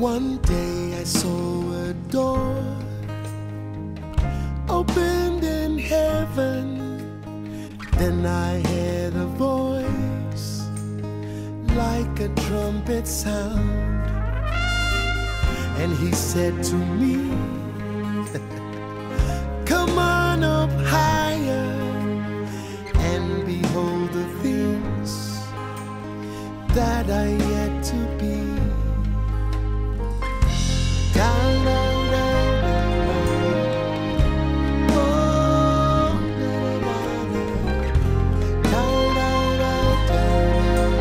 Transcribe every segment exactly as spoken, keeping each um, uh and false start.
One day I saw a door opened in heaven. Then I heard a voice like a trumpet sound, and he said to me, come on up higher and behold the things that are yet to be. Down, down, down, down. Oh, down, down, down, down.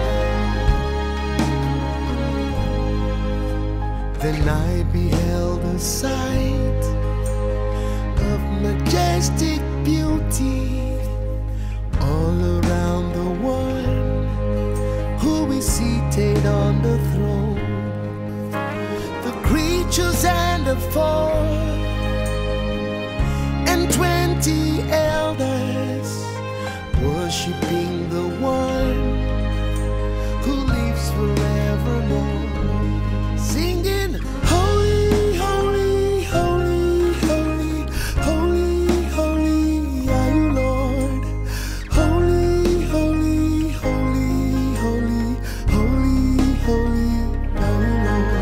Then I beheld a sight of majestic beauty all around the one who is seated on the throne. Creatures and the four and twenty elders worshiping the one who lives forevermore, singing holy, holy, holy, holy, holy, holy are you, Lord. Holy, holy, holy, holy, holy, holy are you, Lord.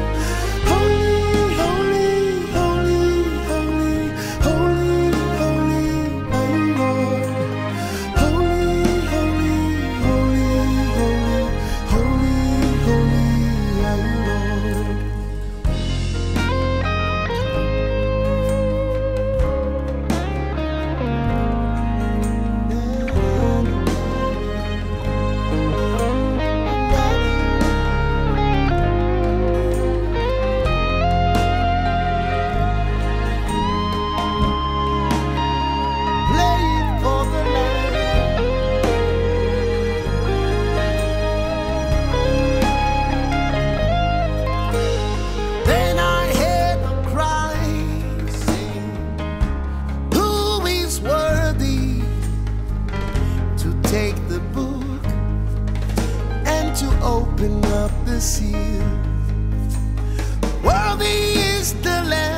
Take the book and to open up the seal. Worthy is the Lamb.